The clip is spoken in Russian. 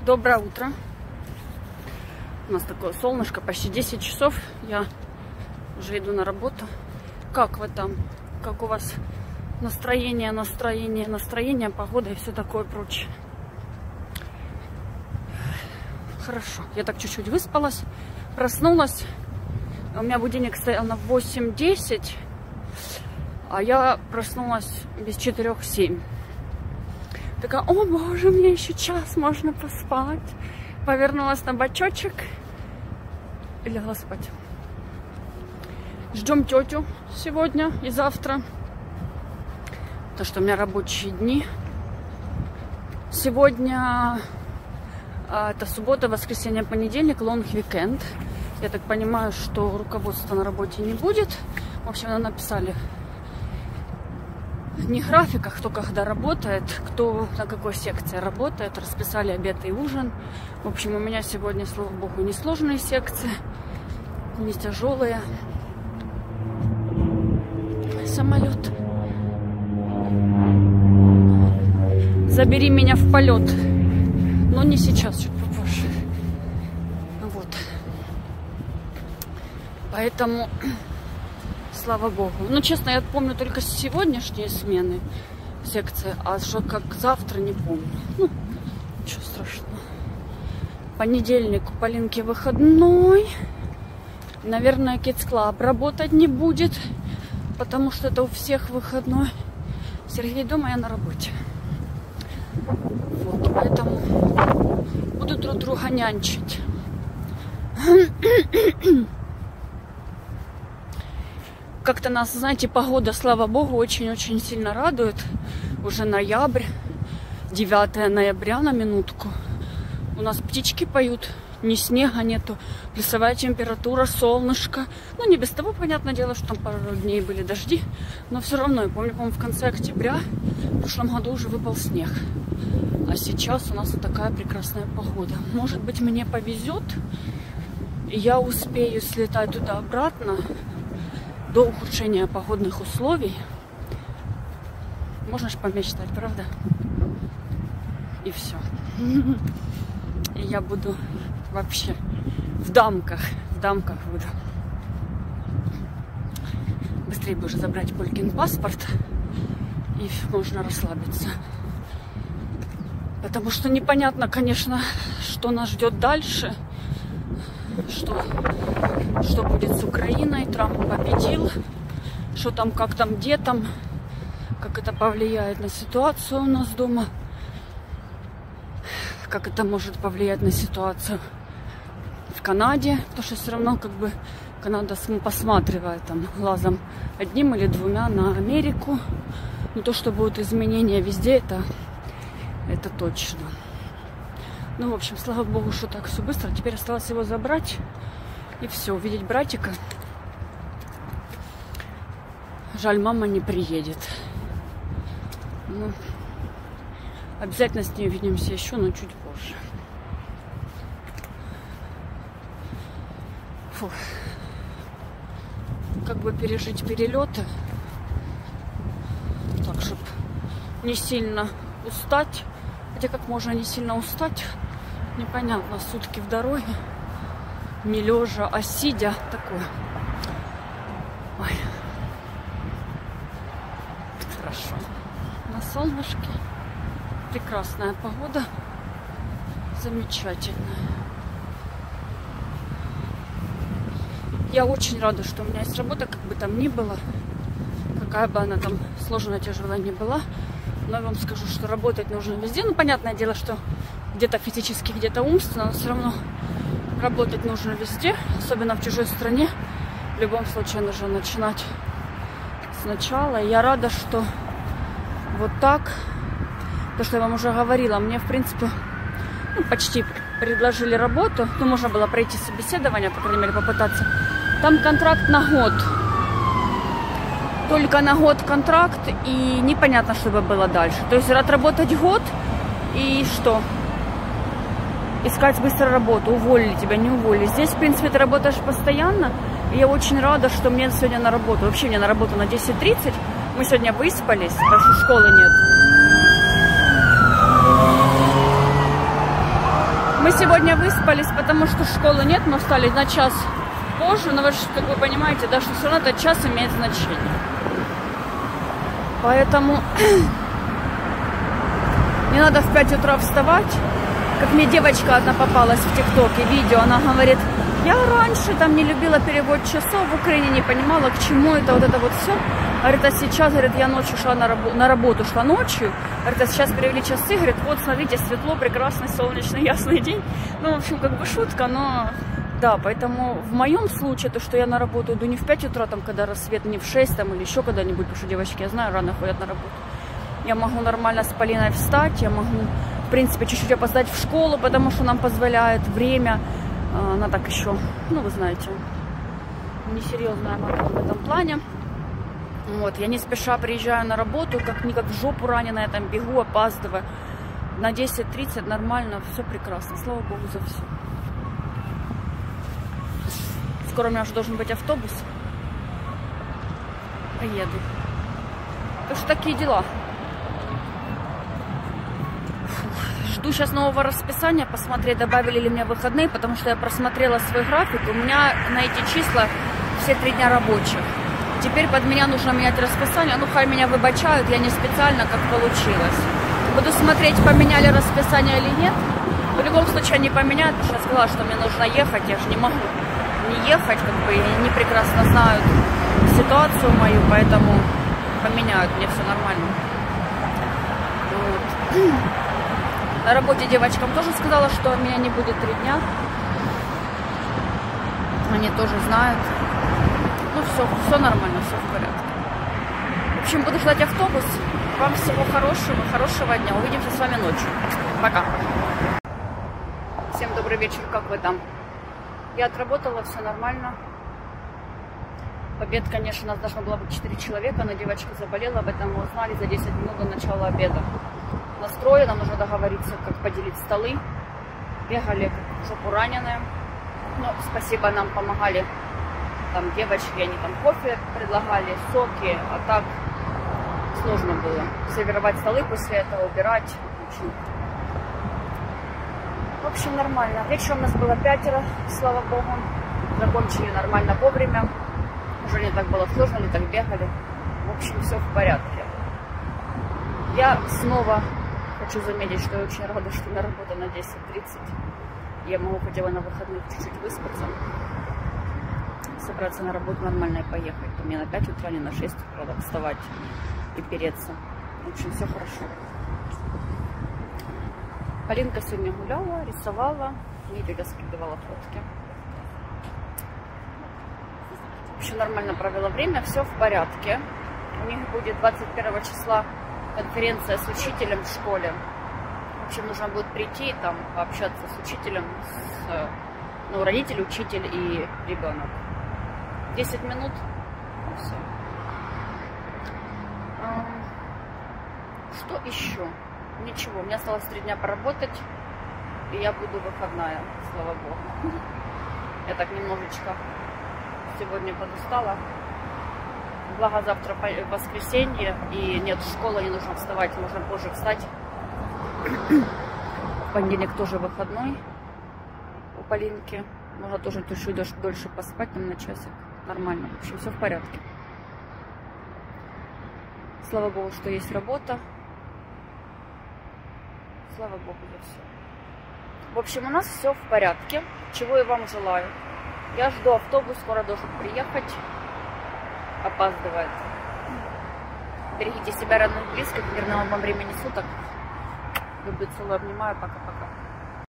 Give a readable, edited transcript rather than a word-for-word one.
Доброе утро. У нас такое солнышко, почти 10 часов. Я уже иду на работу. Как вы там? Как у вас настроение, погода и все такое прочее? Хорошо. Я так чуть-чуть выспалась, проснулась. У меня будильник стоял на 8:10, а я проснулась без 4:07. Такая, о боже, мне еще час, можно поспать. Повернулась на бочочек и легла спать. Ждем тетю сегодня и завтра, потому что у меня рабочие дни. Сегодня это суббота, воскресенье, понедельник, лонг-викенд. Я так понимаю, что руководства на работе не будет. В общем, нам написали не графика, кто когда работает, кто на какой секции работает. Расписали обед и ужин. В общем, у меня сегодня, слава богу, не сложные секции, не тяжелые. Самолет. Забери меня в полет. Но не сейчас, чуть попозже. Вот. Поэтому... Слава богу. Ну, честно, я помню только сегодняшние смены секции, а что как завтра, не помню. Ну, ничего страшного. Понедельник у Полинки выходной. Наверное, Kids Club работать не будет, потому что это у всех выходной. Сергей дома, я на работе. Вот, поэтому буду друг друга нянчить. Как-то нас, знаете, погода, слава богу, очень-очень сильно радует. Уже ноябрь, 9 ноября на минутку. У нас птички поют, ни снега нету, плюсовая температура, солнышко. Ну, не без того, понятное дело, что там пару дней были дожди. Но все равно, я помню, в конце октября в прошлом году уже выпал снег. А сейчас у нас вот такая прекрасная погода. Может быть, мне повезет, и я успею слетать туда-обратно до ухудшения погодных условий. Можно же помечтать, правда? И все. И я буду вообще в дамках буду. Быстрее бы уже забрать Полькин паспорт, и можно расслабиться. Потому что непонятно, конечно, что нас ждет дальше. Что будет с Украиной, Трамп победил, что там, как там, где там, как это повлияет на ситуацию у нас дома, как это может повлиять на ситуацию в Канаде, потому что все равно как бы Канада посматривает там глазом одним или двумя на Америку, но то, что будут изменения везде, это точно. Ну, в общем, слава богу, что так все быстро. Теперь осталось его забрать. И все, увидеть братика. Жаль, мама не приедет. Ну, обязательно с ней увидимся еще, но чуть позже. Фу. Как бы пережить перелеты. Так, чтобы не сильно устать. Хотя как можно не сильно устать? Непонятно, сутки в дороге, не лежа, а сидя, такое. Ой. Хорошо. На солнышке. Прекрасная погода. Замечательная. Я очень рада, что у меня есть работа, как бы там ни было. Какая бы она там сложная, тяжелая ни была. Но я вам скажу, что работать нужно везде. Ну, понятное дело, что где-то физически, где-то умственно, но все равно работать нужно везде, особенно в чужой стране. В любом случае нужно начинать сначала. И я рада, что вот так, то, что я вам уже говорила, мне, в принципе, ну, почти предложили работу. Ну, можно было пройти собеседование, по крайней мере, попытаться. Там контракт на год. Только на год контракт, и непонятно, что бы было дальше. То есть отработать год, и что? Искать быстро работу, уволили тебя, не уволили. Здесь, в принципе, ты работаешь постоянно, и я очень рада, что мне сегодня на работу. Вообще, мне на работу на 10:30. Мы сегодня выспались, потому что школы нет. Мы сегодня выспались, потому что школы нет, мы встали на час позже, но вы же, как вы понимаете, да, что все равно этот час имеет значение. Поэтому не надо в 5 утра вставать. Как мне девочка одна попалась в ТикТоке, видео, она говорит, я раньше там не любила перевод часов, в Украине не понимала, к чему это, вот это вот все. Говорит, а сейчас, говорит, я ночью шла на работу, шла ночью. Говорит, а сейчас перевели часы, говорит, вот смотрите, светло, прекрасный, солнечный, ясный день. Ну, в общем, как бы шутка, но да, поэтому в моем случае, то, что я на работу иду не в 5 утра, там, когда рассвет, не в 6 там, или еще когда-нибудь, потому что девочки, я знаю, рано ходят на работу. Я могу нормально с Полиной встать, я могу, в принципе, чуть-чуть опоздать в школу, потому что нам позволяет время. Она так еще, ну, вы знаете, несерьезная мама в этом плане. Вот, я не спеша приезжаю на работу, как в жопу раненая, там бегу, опаздываю. На 10:30 нормально, все прекрасно, слава богу за все. Скоро у меня уже должен быть автобус. Поеду. Так что такие дела. Жду сейчас нового расписания, посмотреть, добавили ли мне выходные, потому что я просмотрела свой график. У меня на эти числа все 3 дня рабочих. Теперь под меня нужно менять расписание. Ну, хай меня выбачают, я не специально, как получилось. Буду смотреть, поменяли расписание или нет. В любом случае, они поменяют, потому что я сказала, что мне нужно ехать. Я же не могу не ехать, как бы, и они прекрасно знают ситуацию мою, поэтому поменяют, мне все нормально. Вот. На работе девочкам тоже сказала, что меня не будет 3 дня. Они тоже знают. Ну все нормально, все в порядке. В общем, буду ждать автобус. Вам всего хорошего дня. Увидимся с вами ночью. Пока. Всем добрый вечер, как вы там? Я отработала, все нормально. Обед, конечно, у нас должно было быть 4 человека, но девочка заболела, об этом мы узнали за 10 минут до начала обеда. Настрою, нам нужно договориться, как поделить столы. Бегали как в жопу раненые. Но спасибо, нам помогали там девочки, они там кофе предлагали, соки, а так сложно было сервировать столы после этого, убирать. В общем, нормально. Вечером у нас было 5, слава богу. Закончили нормально вовремя. Уже не так было сложно, не так бегали. В общем, все в порядке. Я снова хочу заметить, что я очень рада, что на работу на 10:30. Я могу хотя бы на выходных чуть-чуть выспаться. Собраться на работу нормально и поехать. То мне на 5 утра, не на 6 утра надо вставать и переться. В общем, все хорошо. Полинка сегодня гуляла, рисовала, Митя скидывала фотки. В общем, нормально провела время, все в порядке. У них будет 21 числа конференция с учителем в школе. В общем, нужно будет прийти и там пообщаться с учителем, ну, родитель, учитель и ребенок. 10 минут. Все. Что еще? Ничего, мне осталось 3 дня поработать, и я буду выходная, слава богу. Я так немножечко сегодня подустала. Благо завтра воскресенье, и нет школы, не нужно вставать, можно позже встать. В понедельник тоже выходной у Полинки. Можно тоже чуть дольше поспать, там на часик. Нормально, в общем, все в порядке. Слава богу, что есть работа. Слава богу за все. В общем, у нас все в порядке. Чего я вам желаю. Я жду автобус, скоро должен приехать. Опаздывает. Берегите себя, родных, близких. Мирного вам времени суток. Люблю, целую, обнимаю. Пока-пока.